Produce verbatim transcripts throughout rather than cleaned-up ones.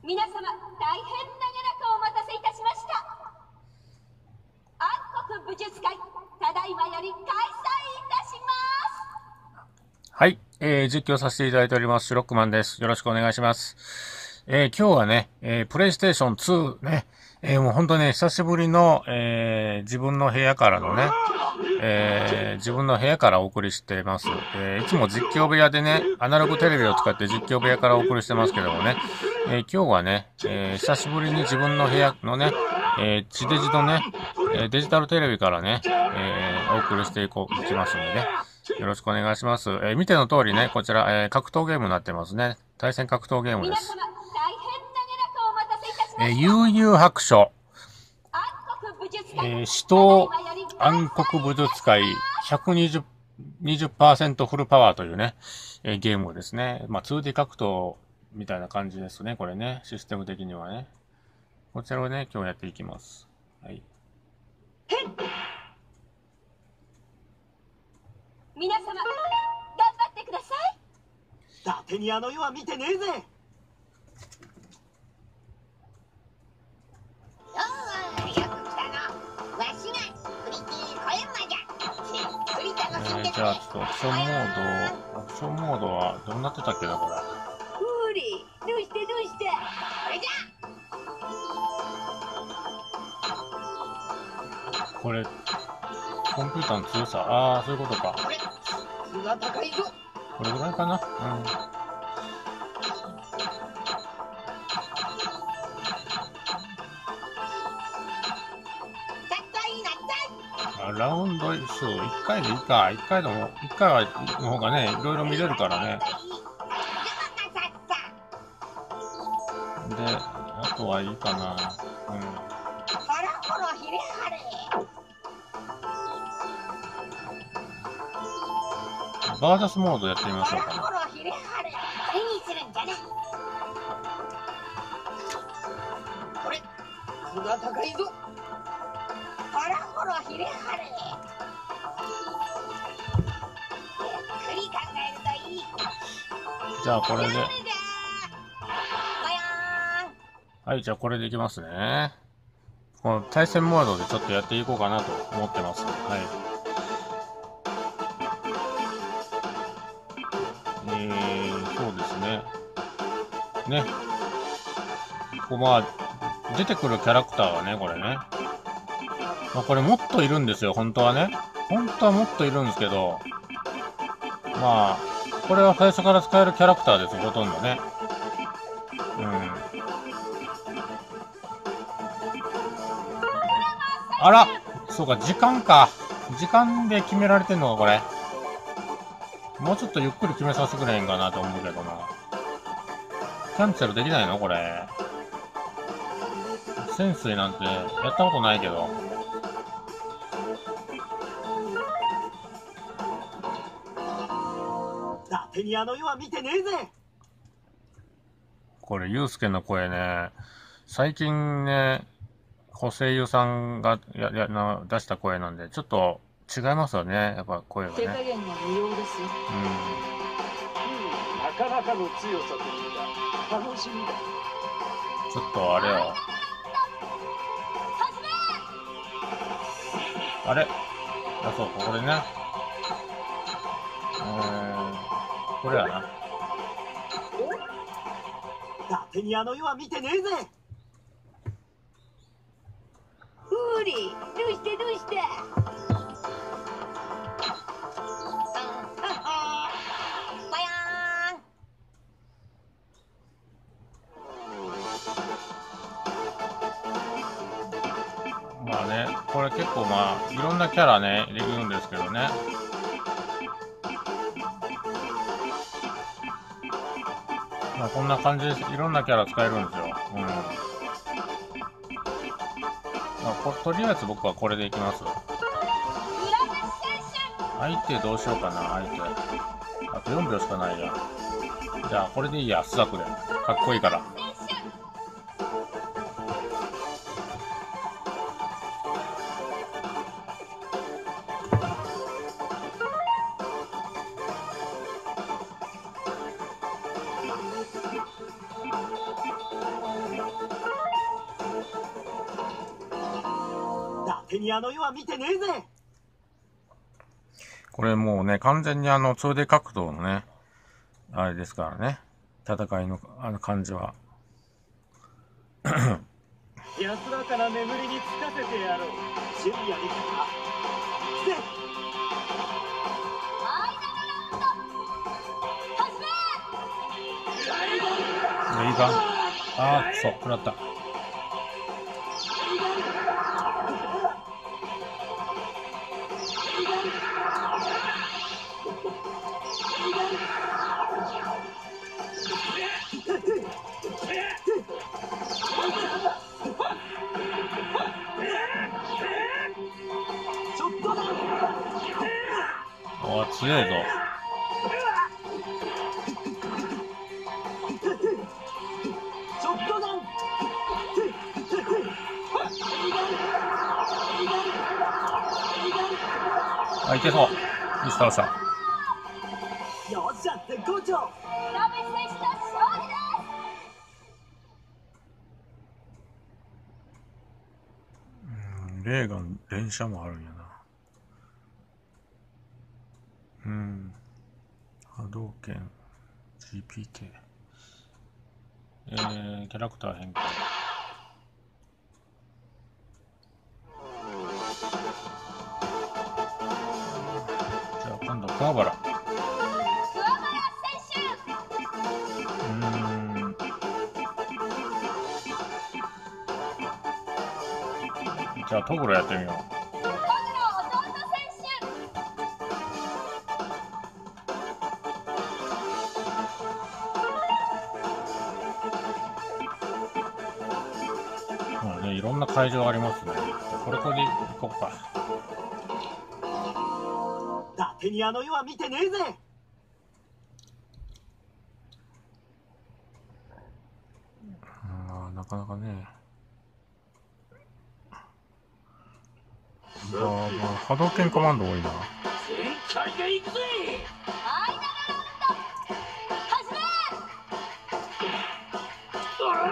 皆様、大変長らくお待たせいたしました。暗黒武術会、ただいまより開催いたします。 はい、えー、実況させていただいております、シュロックマンです。よろしくお願いします。えー、今日はね、えー、プレイステーションツーね、えー、もう本当ね、久しぶりの、えー、自分の部屋からのね、えー、自分の部屋からお送りしています。えー、いつも実況部屋でね、アナログテレビを使って実況部屋からお送りしてますけどもね、えー、今日はね、えー、久しぶりに自分の部屋のね、えー、地デジのね、えー、デジタルテレビからね、えー、お送りしていこう、いきますんでね、よろしくお願いします。えー、見ての通りね、こちら、えー、格闘ゲームになってますね。対戦格闘ゲームです。 皆様、大変長らくお待たせいたしました。 えー、悠々白書。 暗黒武術会、 えー、死闘暗黒武術会 ひゃくにじゅう、にじゅっパーセント フルパワーというね、えー、ゲームですね。まあ、ツーディー 格闘みたいな感じですね。これね、システム的にはね。こちらをね、今日やっていきます。はい。 皆様、頑張ってください。 伊達にあの世は見てねえぜ。 おー、よく来たの。わしがプリティ小山じゃ。じっくり楽しんでえー、じゃあちょっとオプションモード、オプションモードはどうなってたっけな、これ。 フリー、どうしてどうして。 これじゃ。 これ、コンピューターの強さ。ああ、そういうことか。 これ、質が高いぞ。 これぐらいかな。うん。ラウンド数いっかいでいいか。いっかいでも、いっかいの方がね、いろいろ見れるからね。で、あとはいいかな。うん。 ほらほらひれはれ。 バーダスモードやってみましょうかほらほらひれはれ。手にするんじゃね。これ、質が高いぞ。ほらほらひれはれ。ゆっくり考えるといい。 じゃあこれで。 じゃーはい、じゃあこれでいきますね。この対戦モードでちょっとやっていこうかなと思ってます。はい。えー、そうですね。ね。こうまあ、出てくるキャラクターはね、これね。まあこれもっといるんですよ、本当はね。本当はもっといるんですけど、まあ、これは最初から使えるキャラクターです、ほとんどね。うん。あら、そうか、時間か。時間で決められてんのか、これ。もうちょっとゆっくり決めさせてくれへんかなと思うけどな。キャンセルできないのこれ。潜水なんてやったことないけど。 伊達にあの世は見てねえぜ。 これ、ゆうすけの声ね、最近ね、声優さんがややな出した声なんで、ちょっと違いますよね、やっぱ声が手加ね。 減が無用ですよ。 うん。 なかなかの強さというか、楽しみだ。 ちょっとあれよ。あれあ、そう、ここでね。えー、これやな。 伊達にあの世は見てねえぜ。 フリー、どうしてどうして。 まあね、これ結構まあ、いろんなキャラね、いるんですけどね。まあこんな感じです。いろんなキャラ使えるんですよ。うん。まあ、ことりあえず僕はこれでいきます。相手どうしようかな、相手。あとよんびょうしかないじゃん。じゃあこれでいいや、スザクで。かっこいいから。 テニアの世は見てねえぜ。 これもうね、完全にあの、ツーディー格闘のね、あれですからね。戦いの、あの感じは。 安らかな眠りにつかせてやろう。 準備はできたか。来て。 ファイナルラウンド始め。 いいか。あー、くそ、食らった。おー、強いぞ。 ショットガン。 あ、いけそう。よし、倒した。 よっしゃ、絶好調。 ラメ選手の勝利です。 うん、レーガン、連射もあるんやな。うん。波動拳、ジーピーケー。えー、キャラクター変更。じゃあ今度、桑原。 桑原選手。 うーん。じゃあ、トグロやってみよう。 トグロ弟選手。 まあね、いろんな会場ありますね。これこれで行こうか。 ダテニアの世は見てねえぜ。 あー、なかなかね。まあ、まあ、波動拳コマンド多いな。 全開で行くぜ。 ファイナルラウンド始め。 うわ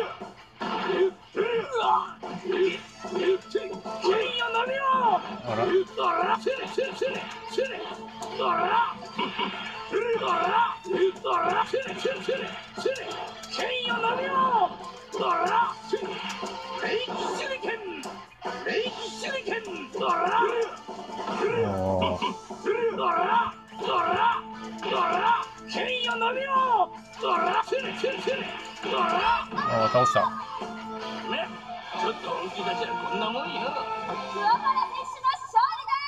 剣よ伸びろ。 あら、 うわせれせれせれせれうわうわうわせれせれせれせれ剣よ伸びろ。うわレイキ手裏剣レイキ手裏剣うわおー、 うわうわうわ剣よ伸びろ。うわせれせれせれうわあー、倒した。 ねちょっと本気出しゃこんなもんよ。 桑原選手の勝利です。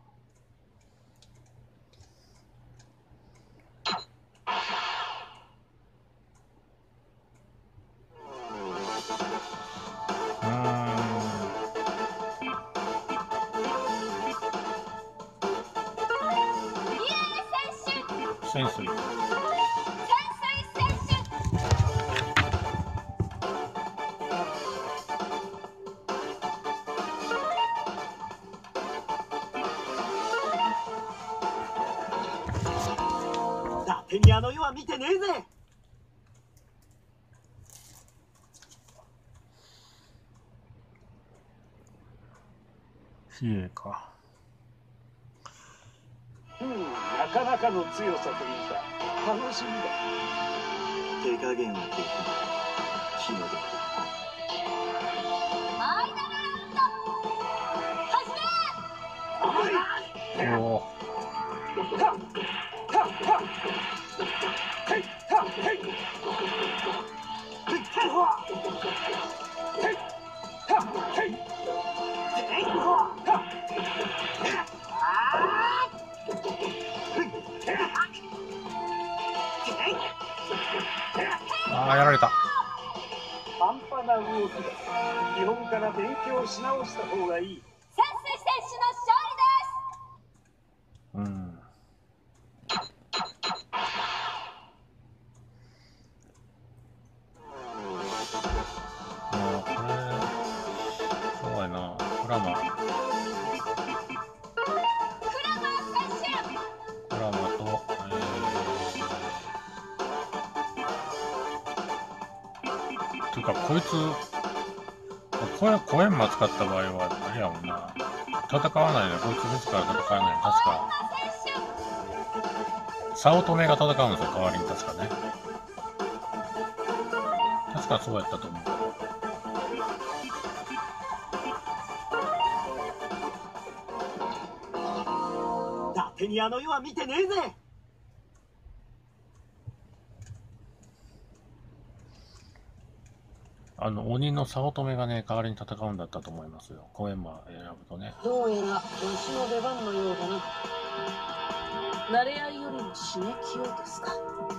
うーリエ選手。 ん、潜水。 潜水選手。 ダテニアの世は見てねえぜ。 比叡か。 うん、なかなかの強さというか楽しみだ。 手加減はできない。気の毒だ。 ファイナルラウンド始め。 おー、 はっはっはっへいはっへいへいはっへいはっへいへいはっあー、やられた。 半端な動きだ。基本から勉強し直した方がいい。 潜水選手の勝利です。 うん。あー、これ、そうやな。クラマ。 クラマー選手。 クラマと、えー、ていうか、こいつ、 これ、コエンマ使った場合は、あれやもんな。戦わないで、こいつ自ら戦わない。確か、早乙女が戦うんですよ、代わりに確かね。確かそうやったと思う。 伊達にあの世は見てねえぜ。 あの、鬼の早乙女がね、代わりに戦うんだったと思いますよ。コエンマ選ぶとね。 どうやらわしの出番のようだな。慣れ合いよりも刺激をですか。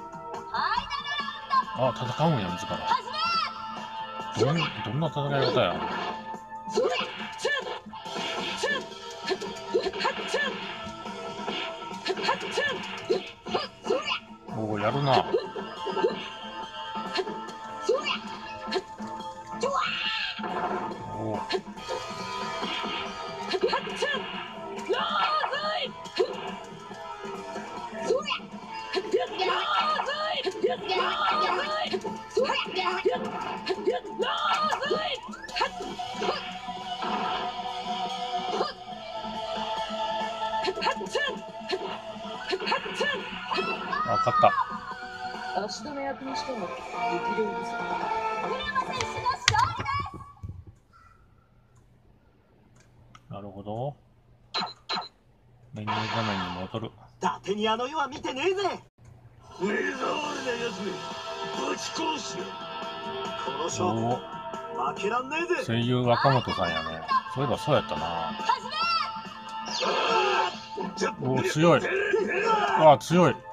あ、戦うんや、自ら。どん、どんな戦い方や。 それチュンおお、やるな。おお。あ、勝った。 足止め役にしても力量です。 なるほど。メニュー画面に戻る。 伊達にあの世は見てねえぜ。 目障りなやつめぶち殺すよ。 このお勝負お、 負けらんねえぜ。 声優若本さんやね。そういえばそうやったな。おお、強い。ああ、強い。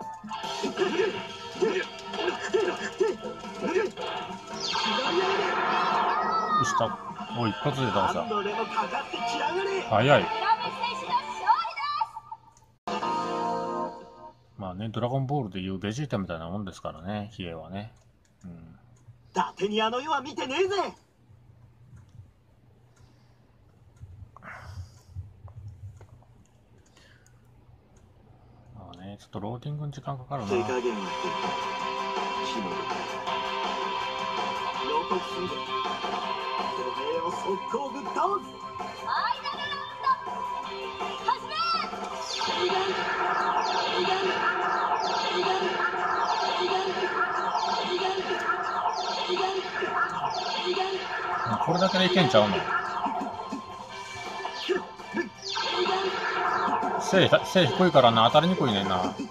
よし、た。お、一発で倒した。 何度でもかかってきやがれ。 早い。まあね、ドラゴンボールでいうベジータみたいなもんですからね、ヒエはね。うん。 伊達にあの世は見てねえぜ。 まあね、ちょっとローディングに時間かかるな。 手加減は決める。予告するぞ。てめえを速攻ぶっ倒す。 これだけでいけんちゃうの。背、背低いからな、当たりにくいねんな。なんか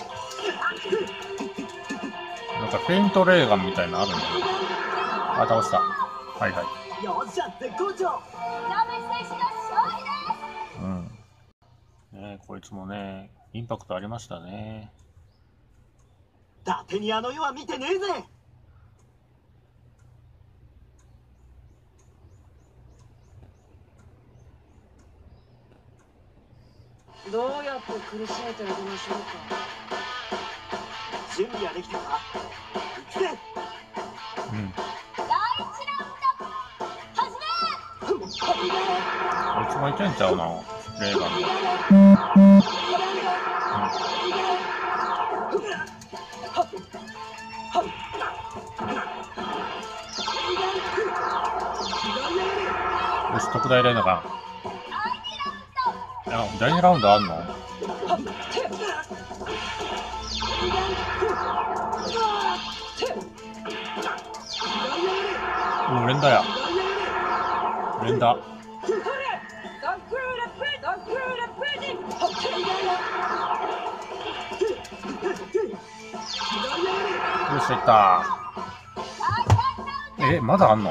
フェイントレーガンみたいなのあるんだよ。あ、倒した。はいはい。 よっしゃ、絶好調。 うん。ねえ、こいつもね、インパクトありましたね。 伊達にあの世は見てねえぜ。 どうやって苦しめてあげましょうか。 準備はできたか。行くぜ。 うん。こいつもいけんちゃうな、レーガンで。よし、特大レーガン。いや、だいにラウンドあんの？おお、連打や。連打。よし、いった。え、まだあんの？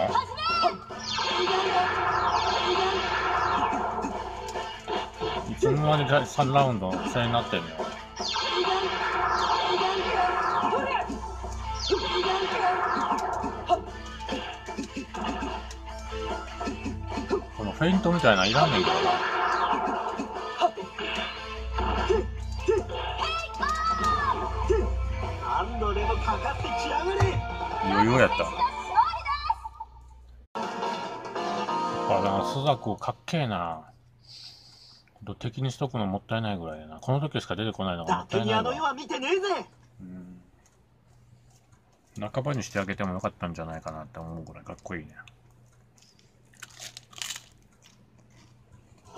いつの間にさんラウンドそれになってんの？このフェイントみたいなのいらんねんけどな。 何度でもかかってきやがれ。 余裕やった。あ、だからスザクかっけえな。敵にしとくのもったいないぐらいやな。この時しか出てこないのがもったいないわ。 伊達にあの世は見てねえぜ。 うん。半ばにしてあげてもよかったんじゃないかなって思うぐらいかっこいいね。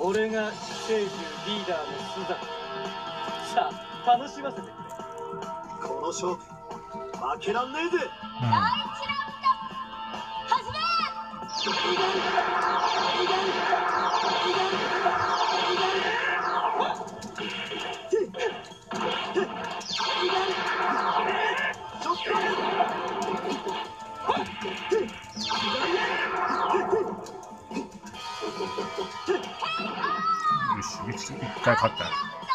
これが聖獣リーダーの巣だ。さあ楽しませてくれ。 この勝負負けらんねえぜ。 第一ラウンド始め。 ちょっとよし、一一回勝ったよ。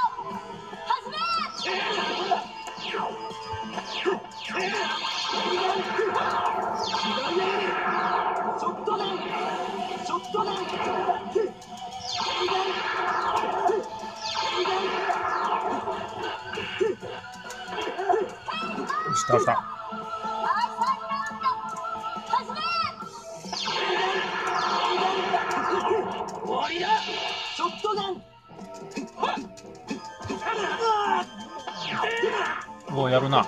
ちょっとねちょっとねよし、倒した。 終わりだ。 ちょっとねおお、やるな。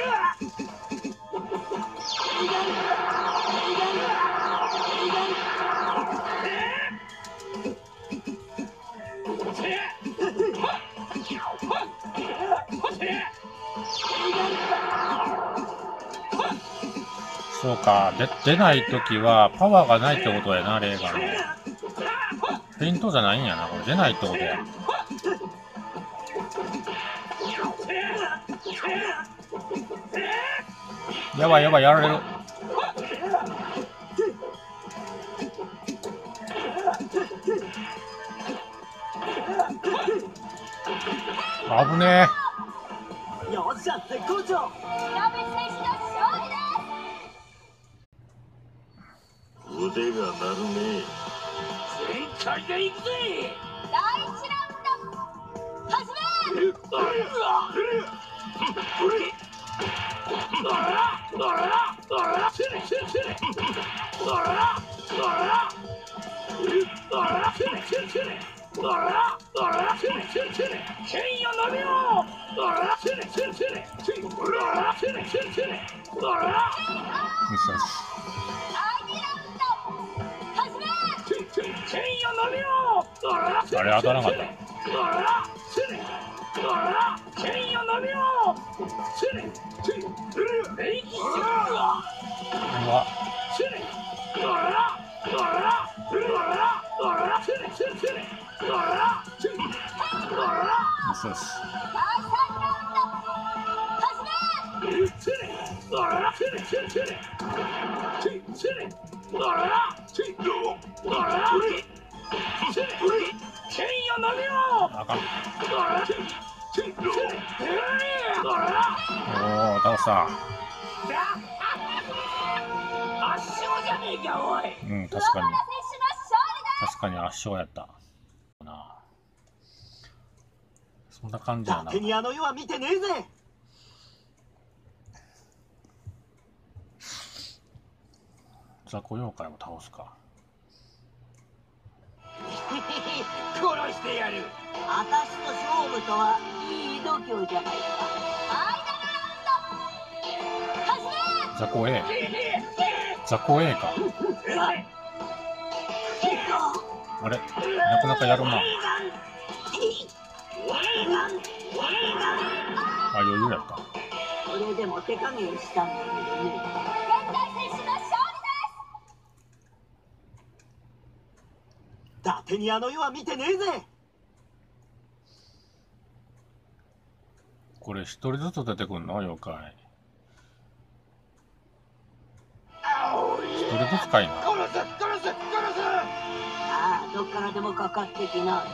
そうか、で出ないときはパワーがないってことやな、レーガンの。フェイントじゃないんやな、これ出ないってことや。やばいやばい、やられる。危ねえ。 よっしゃ絶好調。 ラベ選手の勝利です。 腕が鳴るね。全開で行くぜ。 第一ラウンド始め。 剣よ伸びろ。 よしよし。 第二ラウンド始め。 剣よ伸びろ。 あれ当たらなかった。 剣よ伸びろ。メイキシューうわ。よしよし。 第三ラウンド始め。 剣よ伸びろ。 あかん。おお、倒した。 圧勝じゃねえかおい。 うん、確かに。 桑原選手の勝利です。 確かに圧勝やった。なそんな感じやな。 伊達にあの世は見てねえぜ。 雑魚妖怪を倒すか。 殺してやる。 私と勝負とはいい度胸じゃないか。 雑魚 A。雑魚 A か。あれ、なかなかやるな。あ、余裕やった。 それでも手加減したんだけどね。 現代選手の勝伊達にあの世は見てねえぜ。 これ一人ずつ出てくんの妖怪。一人ずつかいな。 殺す殺す殺す。 ああ、どっからでもかかってきな。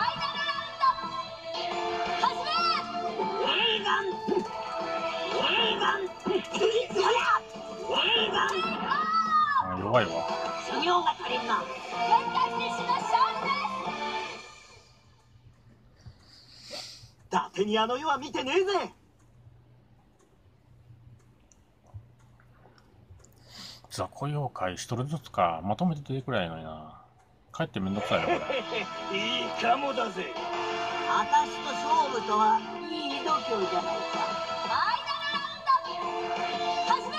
あ、弱いわ。 修行が足りんな。 現代選手の勝利です。 伊達にあの世は見てねえぜ。 雑魚妖怪一人ずつか。まとめて出てくらいのにな。帰ってめんどくさいよ、これ。 いいかもだぜ。 私と勝負とはいい度胸じゃないか。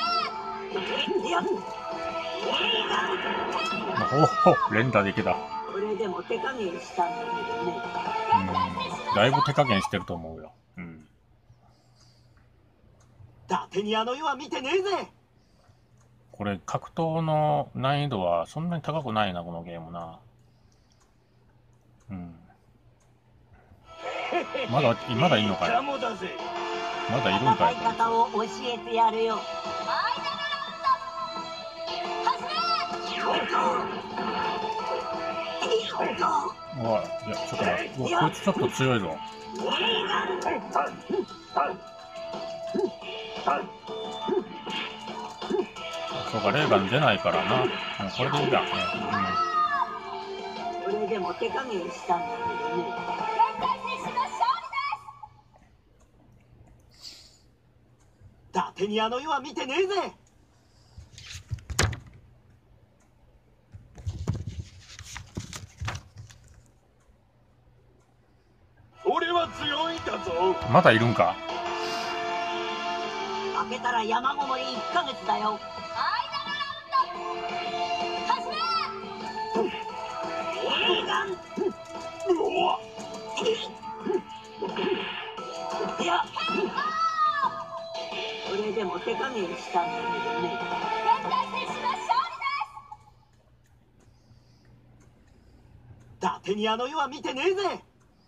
おお、連打できた。 これでも手加減したんだけどね。 うん、だいぶ手加減してると思うよ。うん。 ダテニアの世は見てねえぜ。 これ格闘の難易度はそんなに高くないな、このゲームな。うん。まだ、まだいいのかよ。まだいるんかい。 戦い方を教えてやるよ。 おい、いや、ちょっと待って。うわ、こいつちょっと強いぞ。そうか、レーガン出ないからな。うん、これでいいや。 うん、これでも手加減したんだけどね。 ダテニアの世は見てねえぜ。 俺は強いんだぞ。 まだいるんか。 負けたら山ごもりいっかげつだよ。いや、これでも手加減したんだけどね。 ダテニアの世は見てねえぜ。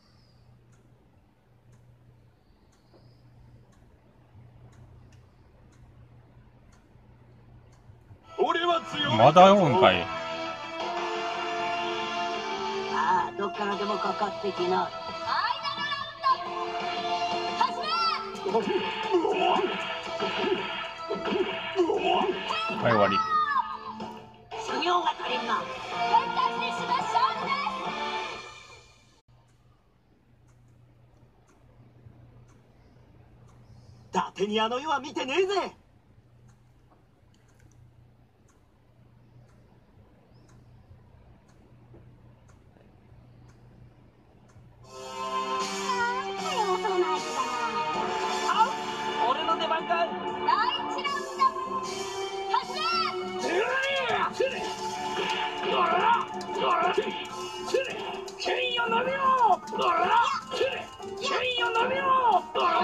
俺は強い。 まだおんかい。 ああ、どっからでもかかってきな。 はい、終わり。 修行が足りんな。 ダテニアの世は見てねえぜ。 俺の出番か。 剣よ伸びろ。剣よ伸びろ。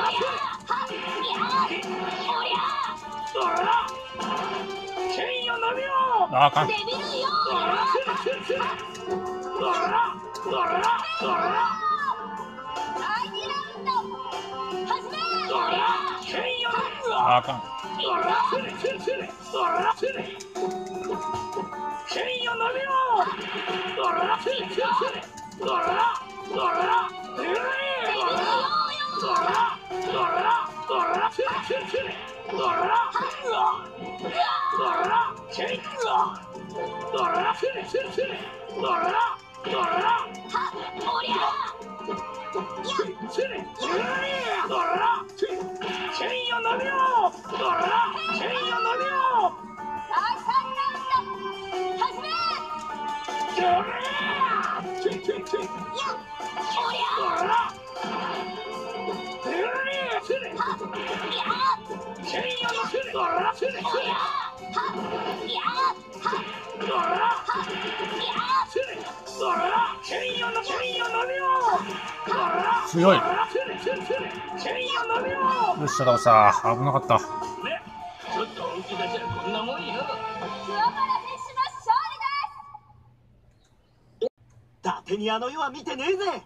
剣よ伸びろ。 あ、あかん。あ、あかん。 剣よ伸びろ。 強い。よっしゃ、倒した。危なかった。 ちょっと本気出しゃこんなもんよ。 ダテニアの世は見てねえぜ。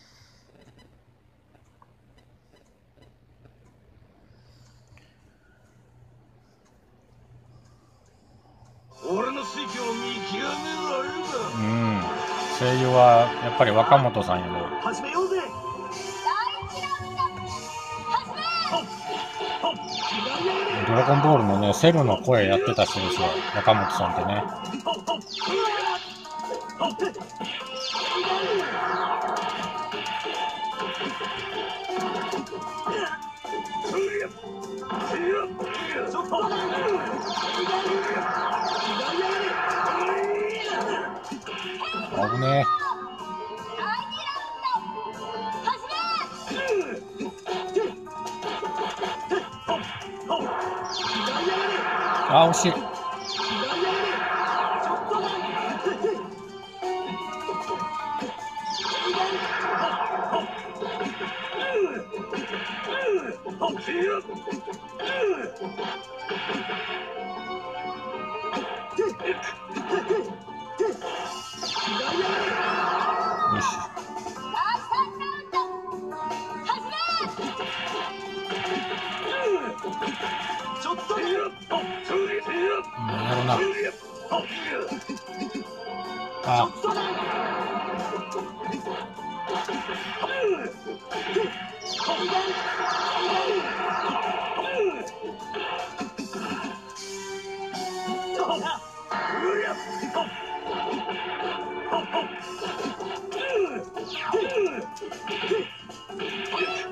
俺の水球を見極められるか。 うん。声優はやっぱり若本さんやね。 始めようぜ。 ドラゴンボールのね、セルの声やってた人ですよ。若本さんってね。危ねえ。あ、惜しい。 よし。 ちょっとなんやろな。あ、よしよし。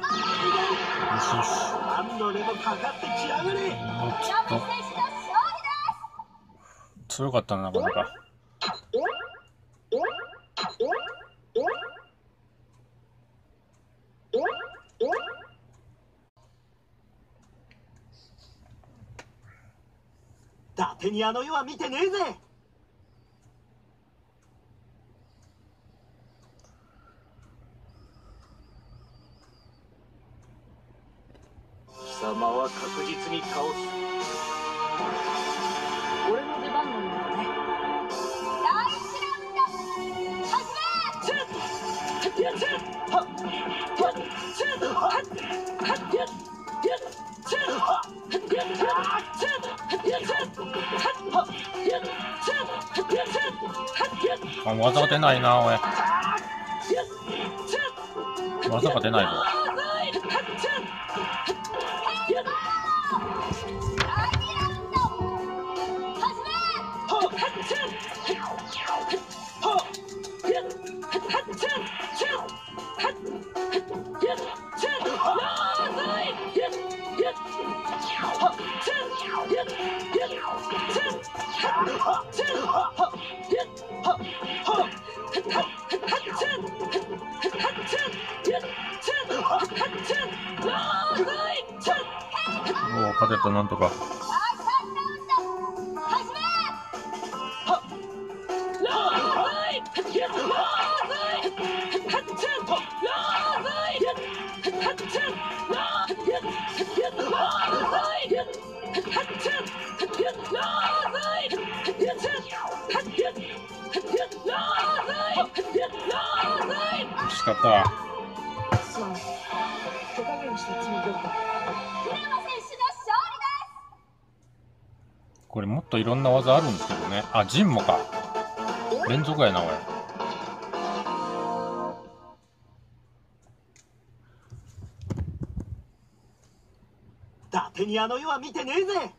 何度でもかかってきやがれ。 ちょっと強かったな、なかなか。 伊達にあの世は見てねえぜ。貴様は確実に倒す。 俺の出番のようだね。 あ、技が出ないな、おい。技が出ないぞ。おお、勝てた、なんとか。惜しかった。 すまない。手加減したつもりだった。 船山選手の勝利です。 これもっといろんな技あるんですけどね。あ、ジンもか。連続やな、おい。 伊達にあの世は見てねえぜ。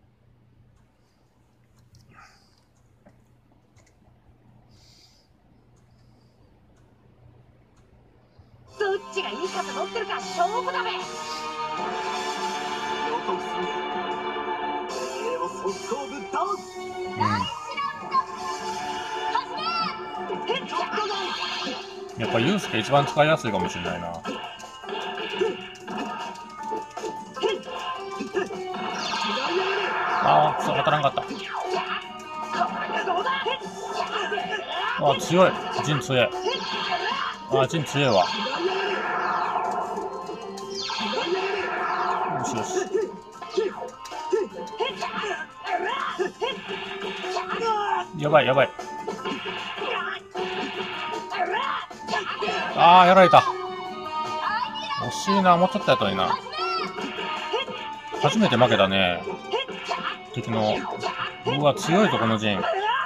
どっちがいい風乗ってるか勝負だべ。 予告する。てめえを速攻ぶっ倒す。 うん。やっぱユースケ一番使いやすいかもしれないな。ああ、くそ、当たらんかった。ああ、強い。ジン強い。ああ、ジン強いわ。よしよし。やばいやばい。ああ、やられた。惜しいな、もうちょっとやったのにな。初めて負けたね。敵の。うわ、強いぞ、この陣。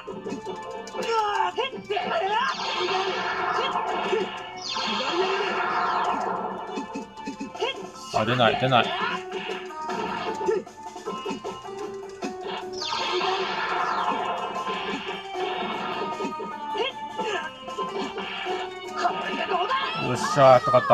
あ、出ない、出ない。よっしゃー、やったかった。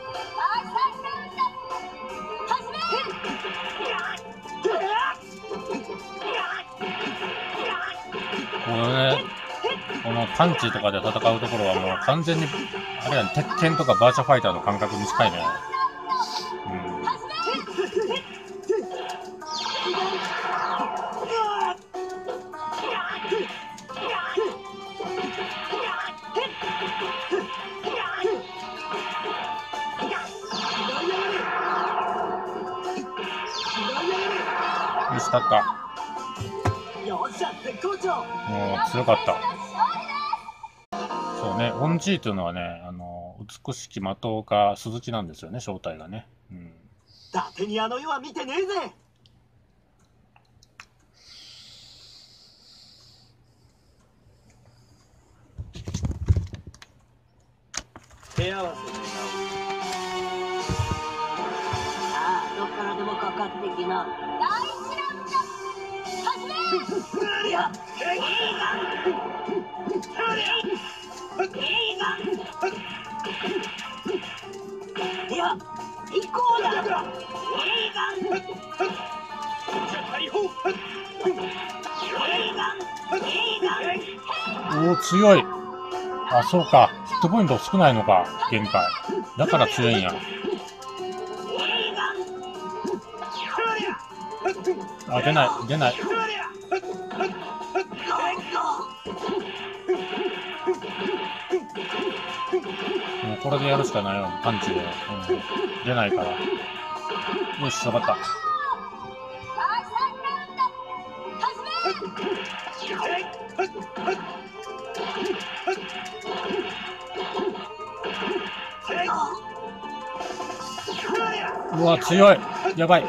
このね、このパンチとかで戦うところはもう完全に、あれやん、鉄拳とかバーチャファイターの感覚に近いね。うん。 したった。 よっしゃ絶好調。 もう強かった。そうね、オンジーというのはね、あの、美しき的岡鈴木なんですよね、正体がね。うん。 伊達にあの世は見てねえぜ。 手合わせでさあどっからでもかかってきな。 第一ラウンド始め。 いやいや行こうだ。 おお、強い。あ、そうか。ヒットポイント少ないのか、限界。だから強いんや。あ、出ない、出ない。もうこれでやるしかないよ、パンチで。うん、出ないから。よし、わかった。 第三ラウンド始め。 うわ、強い。やばい。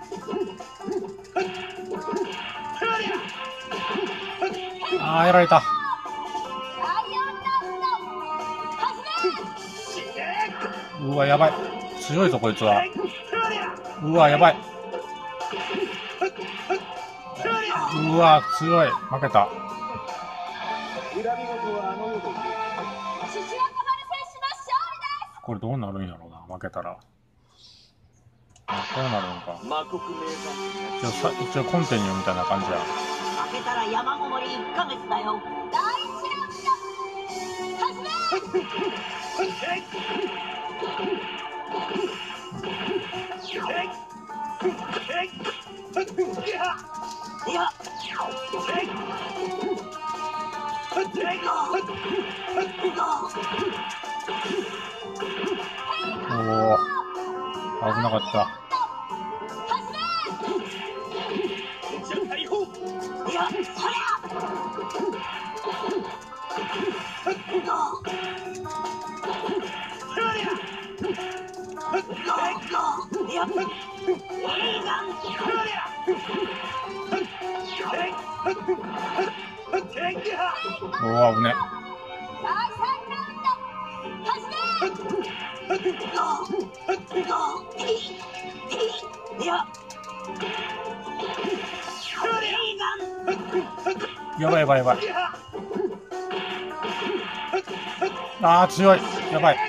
あー、やられた。 第四ラウンド始め。 うわ、やばい。強いぞ、こいつは。うわ、やばい。うわ、強い。負けた。 恨み事はあの世で言う。 獅子若丸選手の勝利です。 これどうなるんやろうな、負けたら。あ、こうなるんか。 魔国名一応さ、一応コンティニューみたいな感じや。 負けたら山ごもりいっかげつだよ。 第一ラウンド始め。 いやおお、危なかった。 いやそりゃいやおお、危ね。 第三ラウンド始め。 いややばいやばいやばい。あー、強い。やばい。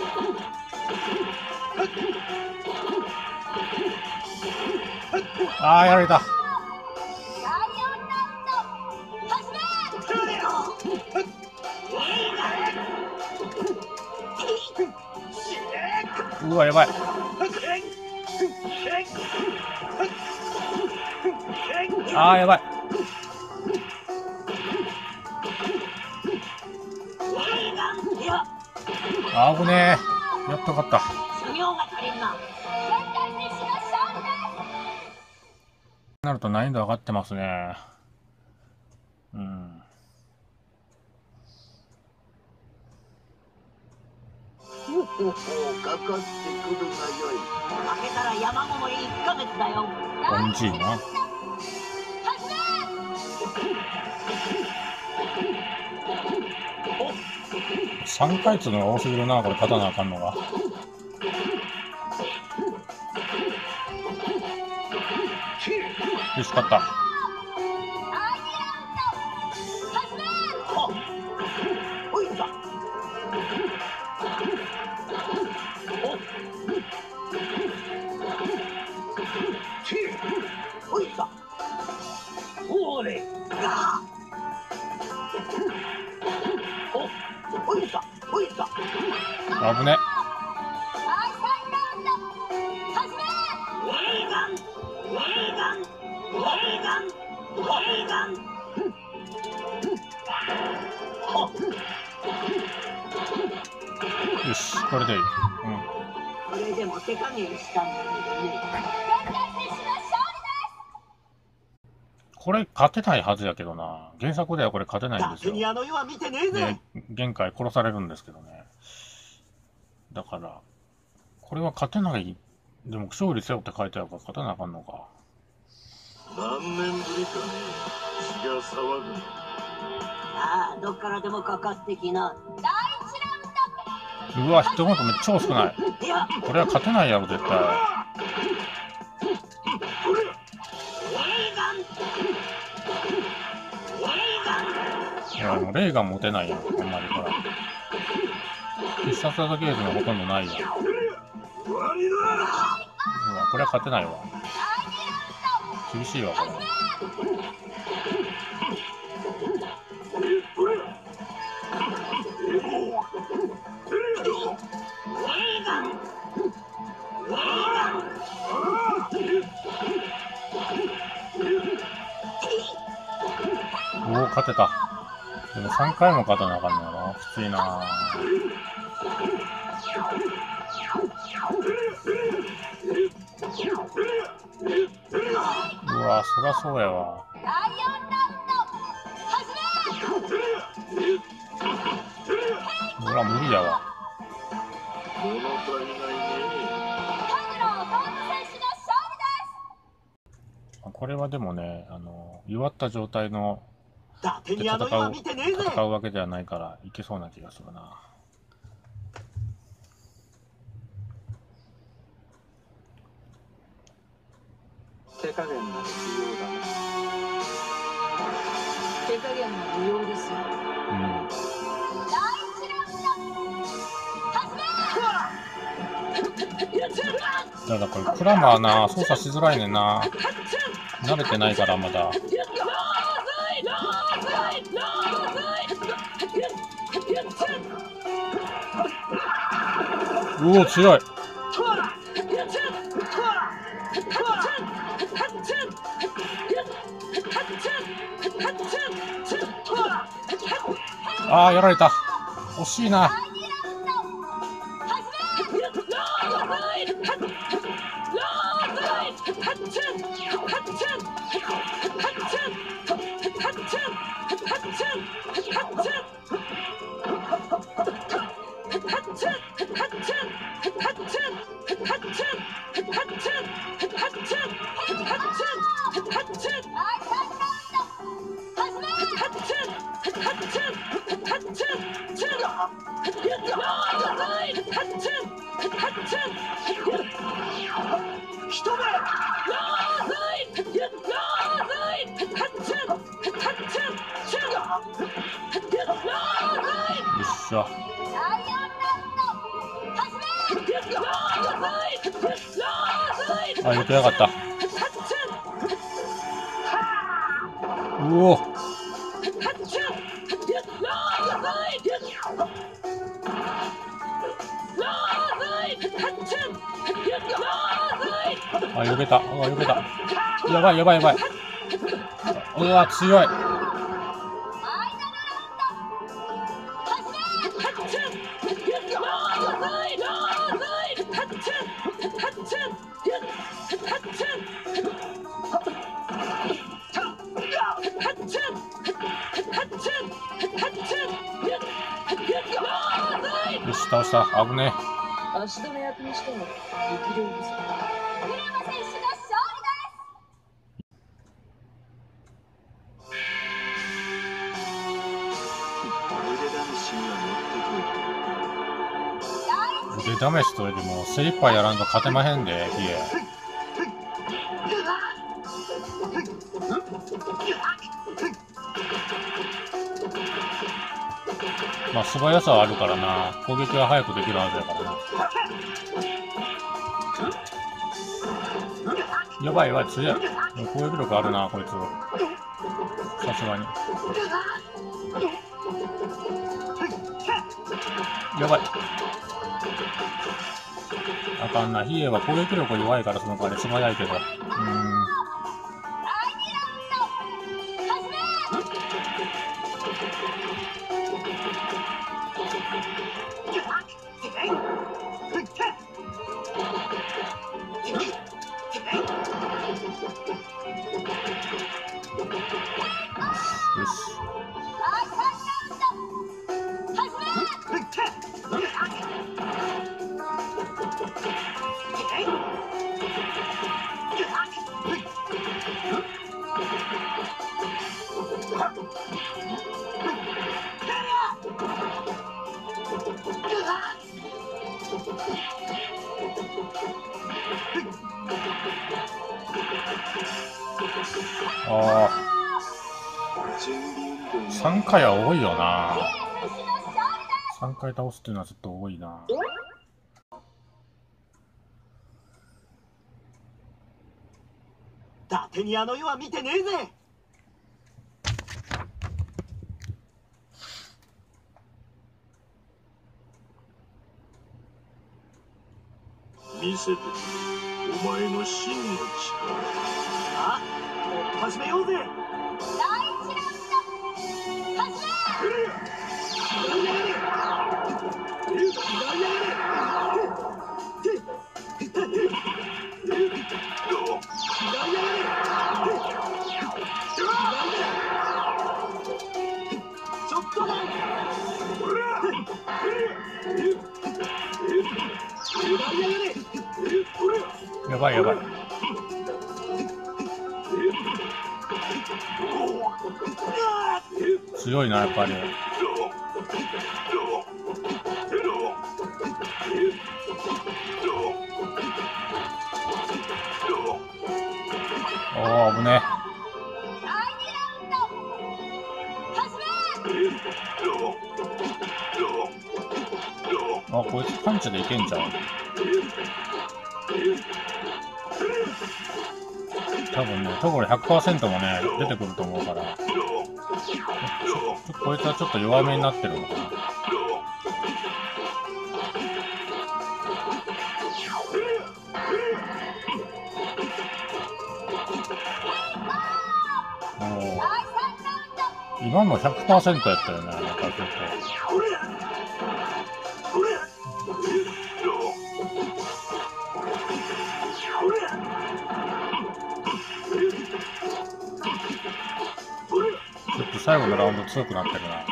あー、やられた。 第四ラウンド始め。 うわ、やばい。あー、やばい。あぶねえ。やっと勝った。 修行が足りんな。 仙台選手の勝利です。 なると難易度上がってますね。うん。 ほうほうほう、かかってくるがよい。負けたら山ごもりいっかげつだよ。 オンジーな。 始め。 さんかいつのが多すぎるな、これ勝たなあかんのが。よし、勝った。 第二ラウンド始め。 おいさおいさほれがおおいさおいさあぶね。 第三ラウンド始め。 よし、これでいい。うん。 これでも手加減したんだけどね。 仙台選手の勝利です。 これ勝てないはずやけどな。原作ではこれ勝てないんですよ。 にあの世は見てねえぜ。 で、限界殺されるんですけどね。だから、これは勝てない。でも勝利せよって書いてあるから勝てなあかんのか。 何年ぶりかね、血が騒ぐの。 ああ、どっからでもかかってきな。 第一ラウンドうわ、ヒットポイントめっちゃ少ない。 いや、 これは勝てないやろ、絶対。 レーガン。レーガン。 いや、もうレーガン持てないやん、あんまりから。必殺技ゲージもほとんどないやん。うわ、これは勝てないわ。厳しいわ、これ。おお、勝てた。でもさんかいも勝たなあかんのやな。きついな。うわ、そりゃそうやわ。 だいよんラウンド始め。 ほら、無理やわ。 物足りないね。 カグロートン選手の勝利です。 これはでもね、あの、弱った状態の伊達でにあの世は戦う、 見てねえぜ。 戦うわけではないから、いけそうな気がするな。 手加減が不要だね。手加減が不要ですよ。 うん。 だいいちラウンド始め。 ただこれ、クラマーな、操作しづらいねんな。慣れてないから、まだ。うお、強い。ああ、やられた。惜しいな。よっしゃ。あ、よくやがった。うお。あ、よけた。あ、よけた。やばいやばいやばい。うわ、強い。よし、倒した。危ね足止め役にしても力量不足。 クレマ選手の勝利です。 え。腕試しといても精一杯やらんと勝てまへんで、ヒエ。まあ素早さはあるからな。攻撃は早くできるはずやからな。やばいやばい、強い。攻撃力あるな、こいつ。さすがに。やばい。あかんな。ヒエは攻撃力弱いからその代わり素早いけど。うーん。 よし。ああ、さんかいは多いよな。さんかい倒すっていうのはちょっと多いな。 伊達にあの世は見てねえぜ。 見せてお前の真の力。 あ、始めようぜ。 第一ラウンド始ちょっとだ。 やばいやばい。強いな、やっぱり。おお、危ねえ。 第二ラウンド始め。 あ、こいつパンチでいけんじゃん。多分ね、トゴロ ひゃくパーセント もね、出てくると思うから。ちょちょこいつはちょっと弱めになってるのかな。おー、今の ひゃくパーセント やったよね、なんか結構。ちょっと最後のラウンド強くなってるな。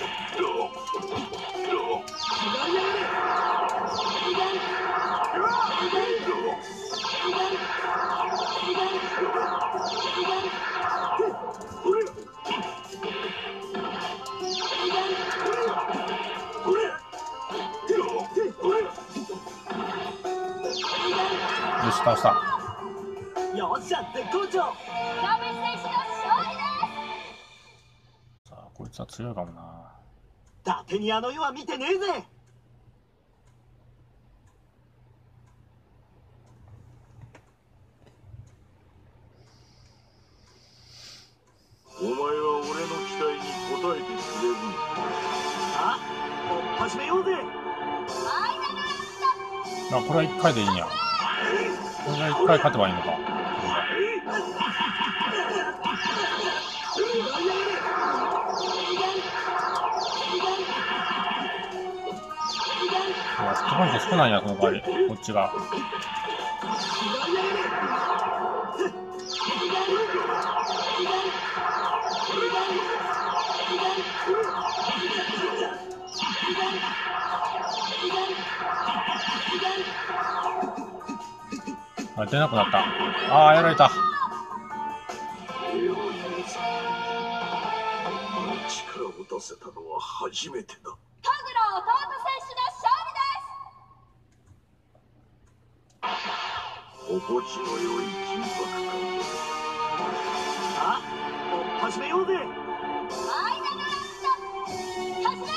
よし、倒した。 よっしゃ、絶好調。 ラメ選手の勝利です。 さあ、こいつは強いかもな。 伊達にあの世は見てねえぜ。 お前は俺の期待に応えてくれるのか。 あ、始めようぜ。 あ、これはいっかいでいいんや。これはいっかい勝てばいいのか。うわ、ヒットポイント少ないな、その代わり。こっちが。あ、出なくなった。ああ、やられた。 力を出せたのは初めてだ。 トグロ弟選手の勝利です。 心地の良い緊迫感。 あ、始めようぜ。 ファイナルラウンド始め。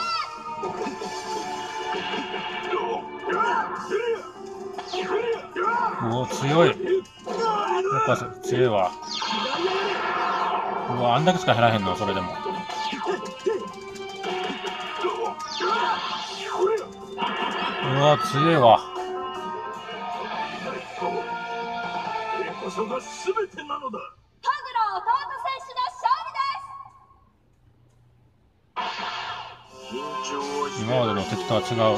うお、強い。やっぱ強いわ。うわ、あんだけしか減らへんの、それでも。うわ、強いわ。 こそが全てなのだ。 トグロ弟選手の勝利です。 緊張はして今までの敵とは違う。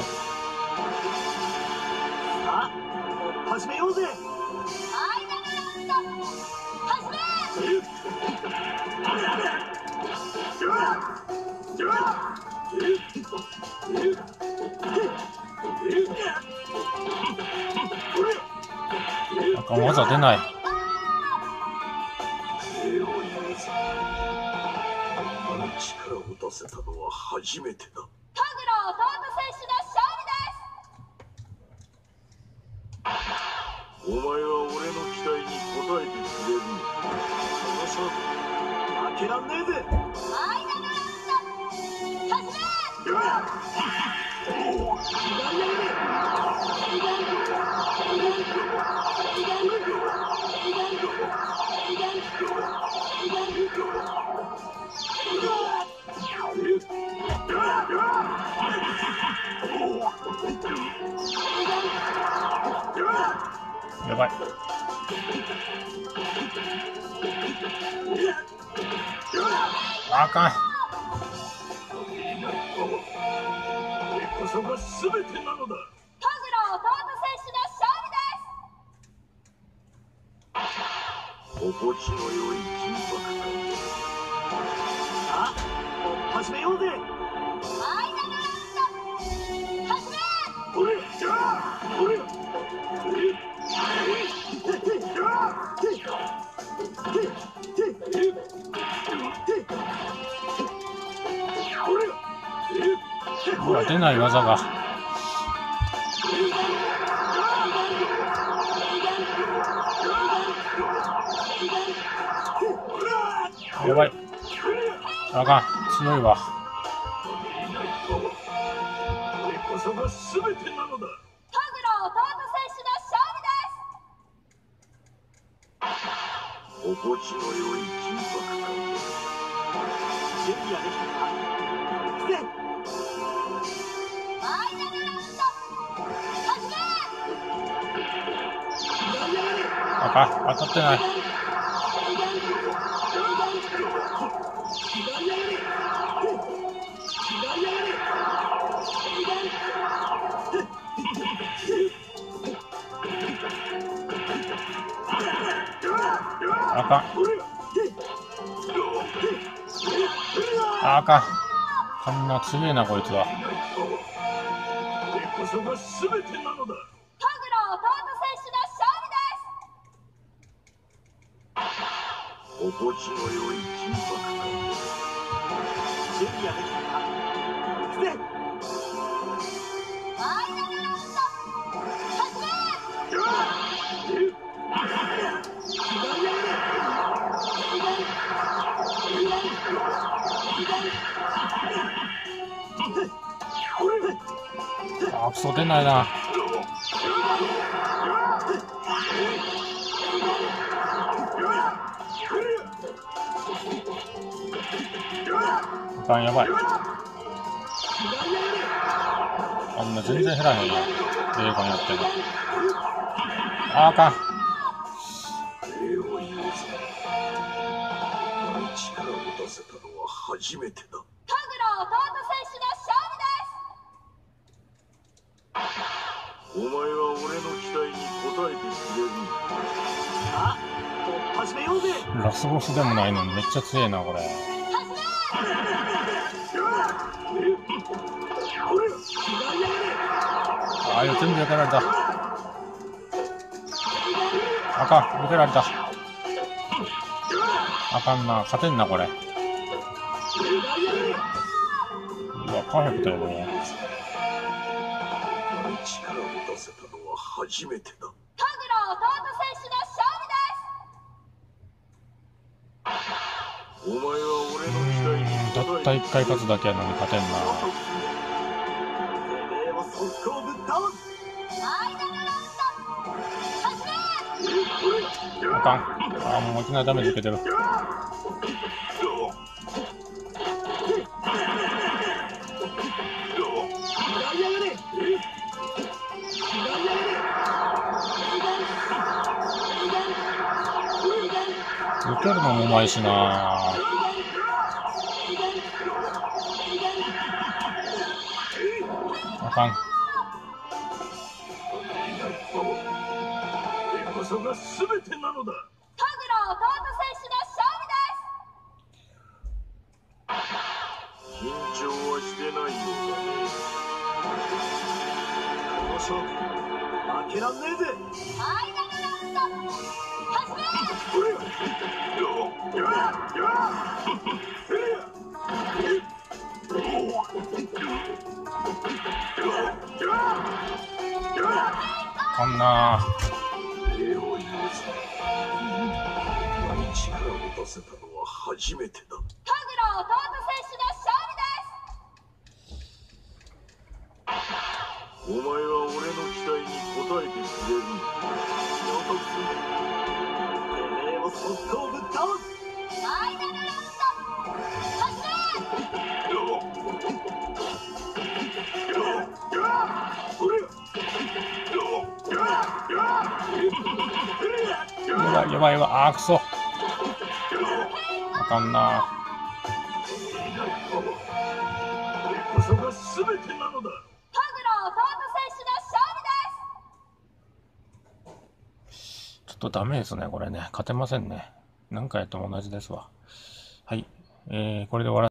あ、始めようぜ。 ファイナルラウンド始め。 なんか技出ない。 力を出せたのは初めてだ。 トグロ弟選手の勝利です。 お前は俺の期待に応えてくれるのか。その勝負負けらんねえぜ。 ファイナルラウンド始め。 やばい。あかん。 こそが全てなのだ。 トグロ弟選手の勝利です。 心地の良い緊迫感。さあ、始めようぜ。 ファイナルラウンド始め。 おれ、じゃあ、おれ。 ほら出ない技が。やばい。あかん。強いわ。 こそが全てなのだ。 トグロ弟選手の勝利です。 心地の良い緊迫感。準備はできたか。行くぜ。 ファイナルラウンド始め。 あかん。当たってない。あかん。あかん。こんな強えなこいつは。 こそが全てなのだ。 トグロ弟選手の勝利です。 心地の良い緊迫感。準備はできたか。行くぜ。 ファイナルラウンド始め。 あ、クソ出ないな。あかん、やばい。あんな全然減らへんやん。映画やっても。あ、あかん。 礼を言うぜ。あの力を出せたのは初めてだ。 トグロ弟選手の勝利です。 お前は俺の期待に応えてくれるのか。さあ、始めようぜ。 ラスボスでもないのにめっちゃ強えなこれ。ああいう全部避けられた。あかん、避けられた。あかんな、勝てんなこれ。うわ、パーフェクトやこれ。 力を出せたのは初めてだ。 トグロ弟選手の勝利です。 お前は俺の期待にたったいっかい勝つだけやのに勝てんな。 ファイナルラウンド始め。 あかん。あ、もういきなりダメージ受けてる。受けるのもうまいしな。あかん。 こそが全てなのだ。 トグロ弟選手の勝利です。 張はしてないようだね。この勝負負けらんねえぜ。 ファイナルラウンド始め。 これよややこんな礼を言うぞ。今に力を出せたのは初めてだ。 トグロ弟選手の勝利です。 お前は俺の期待に応えてくれるんだ。予告する。てめえを速攻ぶっ倒す。 ファイナルラウンド始め。 弱い弱いわ。あーくそ。あかんな。 それこそが全てなのだ。 トグロ弟選手の勝利です。 ちょっとダメですね、これね。勝てませんね。何回やっても同じですわ。はい。えー、これで終わら